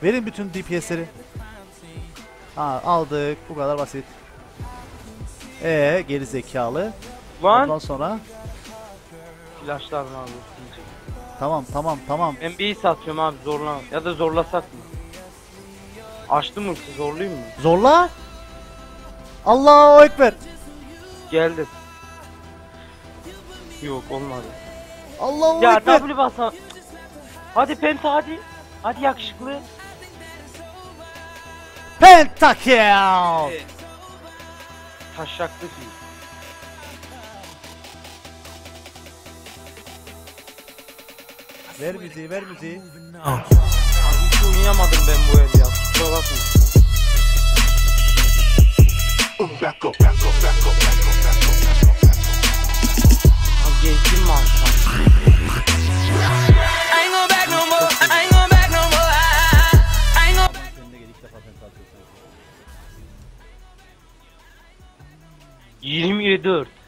Verin bütün DPS'leri. Ha, aldık. Bu kadar basit. Geri zekalı. Lan. Ondan sonra Flashlarını alıyorsun. tamam. Ben bir satıyorum abi, zorla. Ya da zorlasak mı? Açtım ulti, zorlayayım mı? Zorla. Allahu ekber. Geldi. Yok, olmadı. Allahu Ya ekber. W basa. Hadi Penta, hadi. Hadi yakışıklı. Pentakill. Taşaklı ki. Ver müziği, ver müziği. Abi hiç oynayamadım ben bu el ya. Kusura bakma. Abi gezdim mi aşağı? Seninle gel, ilk defa pentakil. 24.